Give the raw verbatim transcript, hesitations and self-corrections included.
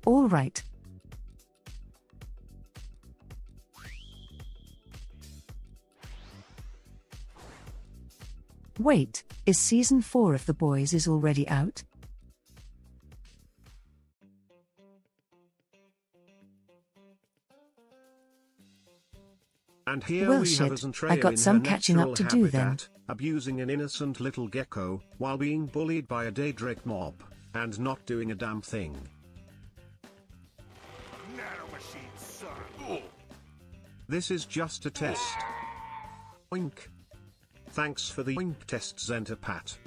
All right. Wait, is season four of The Boys is already out? And here Well, we shit, have a Zentreya I got in some her catching up natural to do then. habitat, abusing an innocent little gecko, while being bullied by a Daedric mob, and not doing a damn thing. Nanomachine, son. This is just a test. Oink. Thanks for the oink test, Zentapat.